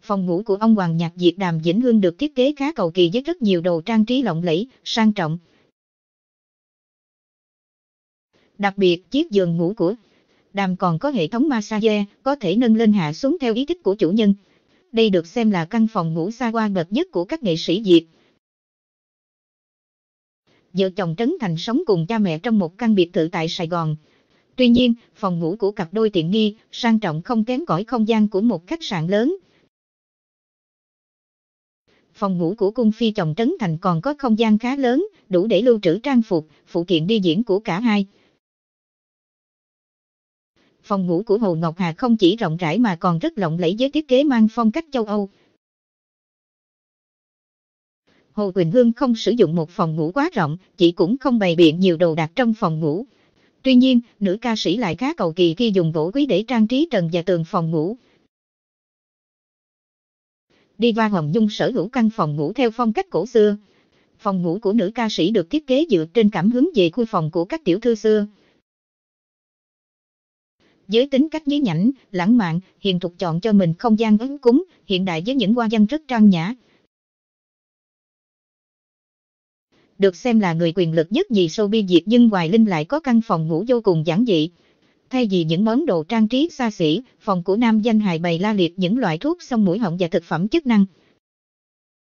Phòng ngủ của ông Hoàng Nhạc Diệt Đàm Vĩnh Hương được thiết kế khá cầu kỳ với rất nhiều đồ trang trí lộng lẫy, sang trọng. Đặc biệt, chiếc giường ngủ của Đàm còn có hệ thống massage, có thể nâng lên hạ xuống theo ý thích của chủ nhân. Đây được xem là căn phòng ngủ xa hoa bậc nhất của các nghệ sĩ Việt. Vợ chồng Trấn Thành sống cùng cha mẹ trong một căn biệt thự tại Sài Gòn. Tuy nhiên, phòng ngủ của cặp đôi tiện nghi, sang trọng không kém cỏi không gian của một khách sạn lớn. Phòng ngủ của cung phi chồng Trấn Thành còn có không gian khá lớn, đủ để lưu trữ trang phục, phụ kiện đi diễn của cả hai. Phòng ngủ của Hồ Ngọc Hà không chỉ rộng rãi mà còn rất lộng lẫy với thiết kế mang phong cách châu Âu. Hồ Quỳnh Hương không sử dụng một phòng ngủ quá rộng, chị cũng không bày biện nhiều đồ đạc trong phòng ngủ. Tuy nhiên, nữ ca sĩ lại khá cầu kỳ khi dùng gỗ quý để trang trí trần và tường phòng ngủ. Diva Hồng Nhung sở hữu căn phòng ngủ theo phong cách cổ xưa. Phòng ngủ của nữ ca sĩ được thiết kế dựa trên cảm hứng về khu phòng của các tiểu thư xưa. Với tính cách nhí nhảnh, lãng mạn, Hiền Thục chọn cho mình không gian ấm cúng, hiện đại với những hoa văn rất trang nhã. Được xem là người quyền lực nhất nhì showbiz Việt nhưng Hoài Linh lại có căn phòng ngủ vô cùng giản dị. Thay vì những món đồ trang trí xa xỉ, phòng của nam danh hài bày la liệt những loại thuốc xông mũi họng và thực phẩm chức năng.